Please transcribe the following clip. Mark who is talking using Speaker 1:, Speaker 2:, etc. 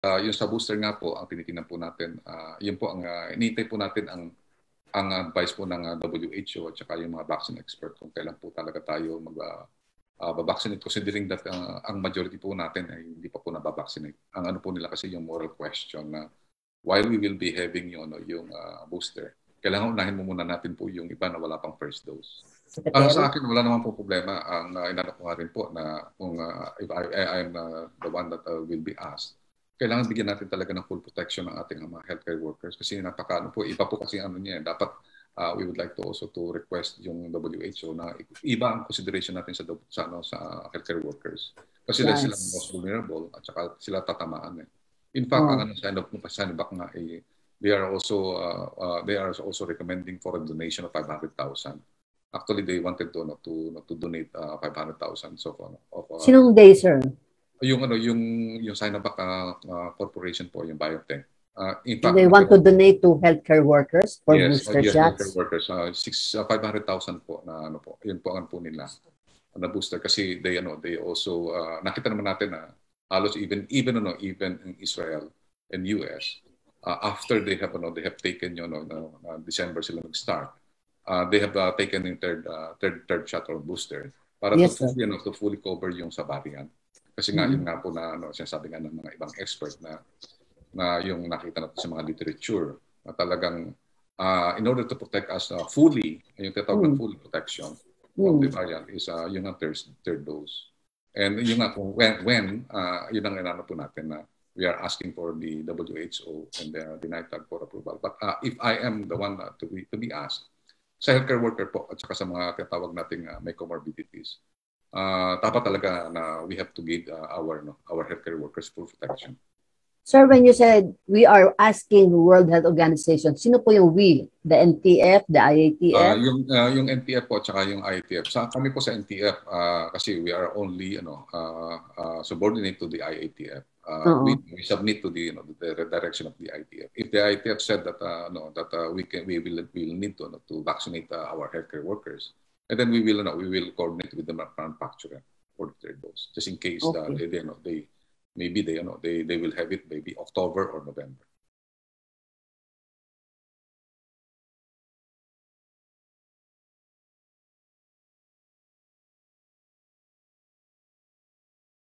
Speaker 1: yung sa booster nga po, ang tinitingnan po natin, yun po ang iniintay po natin ang advice po ng WHO at saka yung mga vaccine expert kung kailan po talaga tayo babaksinate, considering that ang majority po natin ay hindi pa po nababaksinate. Ang ano po nila kasi yung moral question na while we will be having yung booster, kailangan unahin mo muna natin po yung iba na wala pang first dose. Sa akin, wala naman po problema. Ang inano ko nga rin po na kung if I am the one that will be asked, kailangan bigyan natin talaga ng full protection ng ating mga healthcare workers kasi napaka ano po, iba po kasi ano niya, dapat we would like to also to request yung WHO na iba ang consideration natin sa healthcare workers kasi dahil sila most vulnerable at saka sila tatamaan. In fact, ang ano sa Sinovac nga they are also recommending for a donation of 500,000. Actually, they wanted to donate 500,000
Speaker 2: Sinong day, sir?
Speaker 1: Yung Sinovac Corporation po, yung biotech.
Speaker 2: In fact, they want to donate to healthcare workers for booster shots?
Speaker 1: Healthcare workers. 500,000 po na ano po. Yun po ang po nila na booster kasi they also nakita naman natin na halos even in Israel and US after they have taken December sila nag-start. They have taken in third shot or booster para to fully cover yung sa variant. Kasi nga yun nga po na sinasabi nga ng mga ibang expert na yung nakita natin sa mga literature na talagang in order to protect us fully, yung tinatawag ng full protection of the variant is yung ang third dose. And yun nga po, when yun ang inano po natin na we are asking for the WHO and the NITAG for approval. But if I am the one to be asked, sa healthcare worker po at saka sa mga tinatawag nating may comorbidities, dapat talaga na we have to give our healthcare workers full protection.
Speaker 2: Sir, when you said we are asking the World Health Organization, sino po yung we? The NTF, the IATF?
Speaker 1: Yung NTF po at saka yung IATF. Kami po sa NTF kasi we are only subordinate to the IATF. We submit to the direction of the IATF. If the IATF said that we will need to vaccinate our healthcare workers, and then we will coordinate with the manufacturer for the third dose, just in case maybe they will have it maybe October or November.